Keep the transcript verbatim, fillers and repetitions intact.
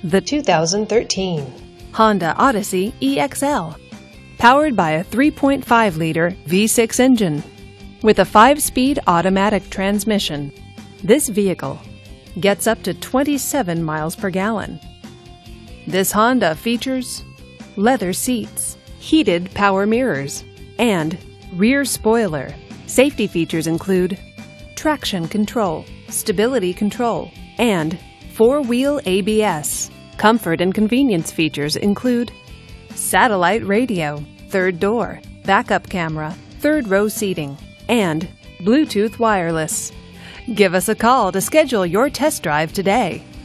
The two thousand thirteen Honda Odyssey E X L, powered by a three point five liter V six engine with a five-speed automatic transmission. This vehicle gets up to twenty-seven miles per gallon. This Honda features leather seats, heated power mirrors, and rear spoiler. Safety features include traction control, stability control, and four-wheel A B S. Comfort and convenience features include satellite radio, third door, backup camera, third row seating, and Bluetooth wireless. Give us a call to schedule your test drive today.